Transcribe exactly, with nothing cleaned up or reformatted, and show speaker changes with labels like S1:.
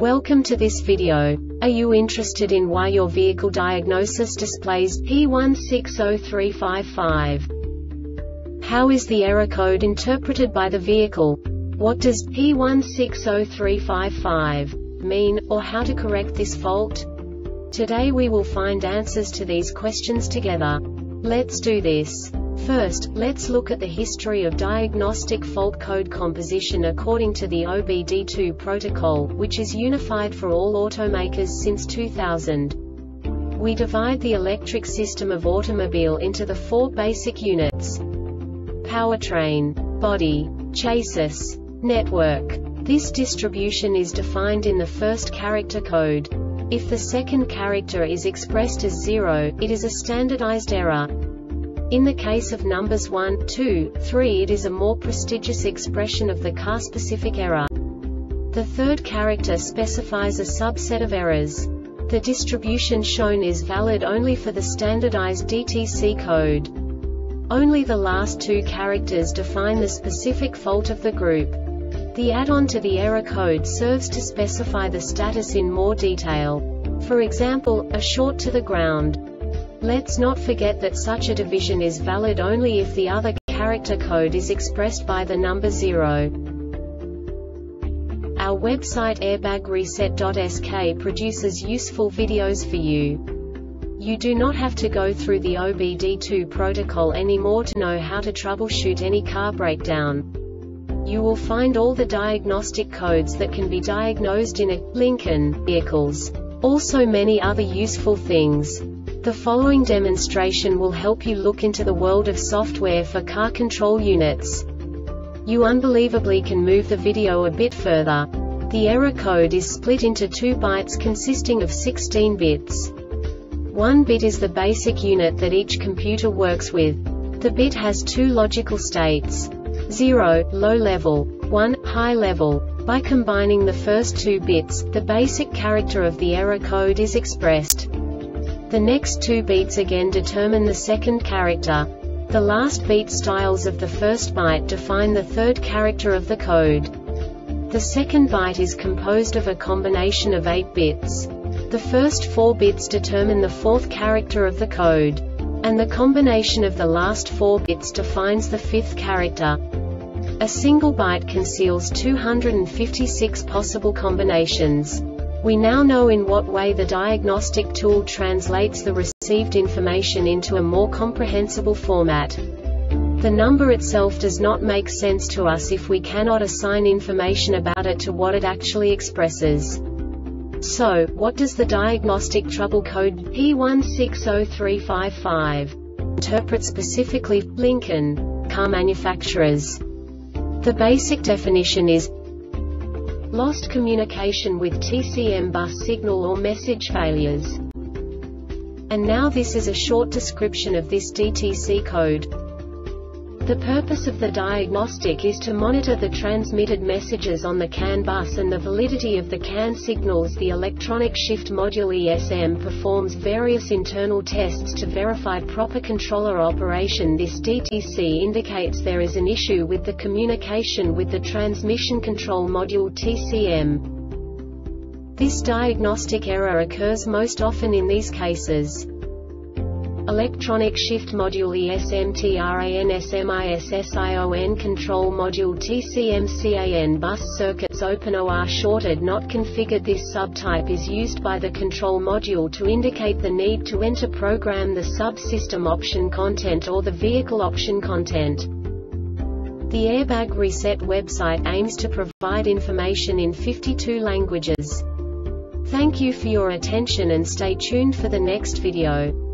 S1: Welcome to this video. Are you interested in why your vehicle diagnosis displays P one six zero three five five? How is the error code interpreted by the vehicle? What does P one six zero three five five mean, or how to correct this fault? Today we will find answers to these questions together. Let's do this. First, let's look at the history of diagnostic fault code composition according to the O B D two protocol, which is unified for all automakers since two thousand. We divide the electric system of automobile into the four basic units: powertrain, body, chassis, network. This distribution is defined in the first character code. If the second character is expressed as zero, it is a standardized error. In the case of numbers one, two, three, it is a more prestigious expression of the car-specific error. The third character specifies a subset of errors. The distribution shown is valid only for the standardized D T C code. Only the last two characters define the specific fault of the group. The add-on to the error code serves to specify the status in more detail. For example, a short to the ground. Let's not forget that such a division is valid only if the other character code is expressed by the number zero. Our website airbag reset dot S K produces useful videos for you. You do not have to go through the O B D two protocol anymore to know how to troubleshoot any car breakdown. You will find all the diagnostic codes that can be diagnosed in a Lincoln vehicles. Also many other useful things. The following demonstration will help you look into the world of software for car control units. You unbelievably can move the video a bit further. The error code is split into two bytes consisting of sixteen bits. One bit is the basic unit that each computer works with. The bit has two logical states: zero, low level, one, high level. By combining the first two bits, the basic character of the error code is expressed. The next two beats again determine the second character. The last beat styles of the first byte define the third character of the code. The second byte is composed of a combination of eight bits. The first four bits determine the fourth character of the code. And the combination of the last four bits defines the fifth character. A single byte conceals two hundred fifty-six possible combinations. We now know in what way the diagnostic tool translates the received information into a more comprehensible format. The number itself does not make sense to us if we cannot assign information about it to what it actually expresses. So, what does the diagnostic trouble code P one six zero three five five interpret specifically for Lincoln car manufacturers? The basic definition is lost communication with T C M bus signal or message failures. And now this is a short description of this D T C code. The purpose of the diagnostic is to monitor the transmitted messages on the C A N bus and the validity of the C A N signals. The electronic shift module E S M performs various internal tests to verify proper controller operation. This D T C indicates there is an issue with the communication with the transmission control module T C M. This diagnostic error occurs most often in these cases: electronic shift module E S M TRANSMISSION control module T C M C A N bus circuits open or shorted not configured. This subtype is used by the control module to indicate the need to enter program the subsystem option content or the vehicle option content. The Airbag Reset website aims to provide information in fifty-two languages. Thank you for your attention and stay tuned for the next video.